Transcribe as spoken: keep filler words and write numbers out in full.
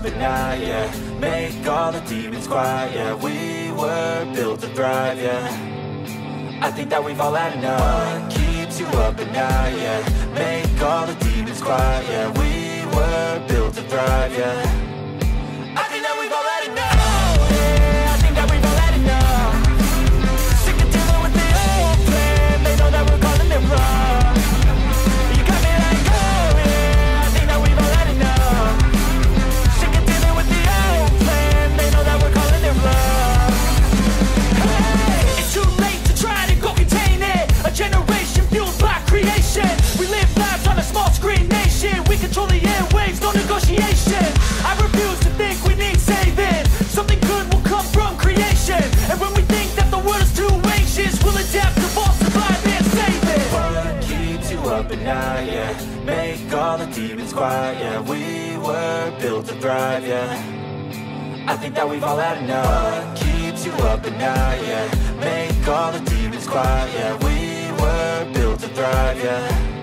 up at night, yeah. Make all the demons quiet, yeah. We were built to thrive, yeah. I think that we've all had enough. What keeps you up at night, yeah. Make all the demons quiet, yeah. We were built to thrive, yeah. I think that we've all had enough. Oh, yeah, I think that we've all had enough. Sick of dealing with the old plan. They know that we're calling it wrong. You got me like, oh yeah, I think that we've all had enough. Sick of dealing with the old plan. They know that we're calling it wrong. Hey, it's too late to try to go contain it. A generation fueled by creation. We live lives on a small screen nation. We control the airwaves, no negotiation. I refuse to think we need saving. Something good will come from creation. And when we think that the world is too anxious, we'll adapt, evolve, survive, and save it. What keeps you up at night, yeah. Make all the demons quiet, yeah. We were built to thrive, yeah. I think that we've all had enough. What keeps you up at night, yeah. Make all the demons quiet, yeah. We were built to thrive, yeah.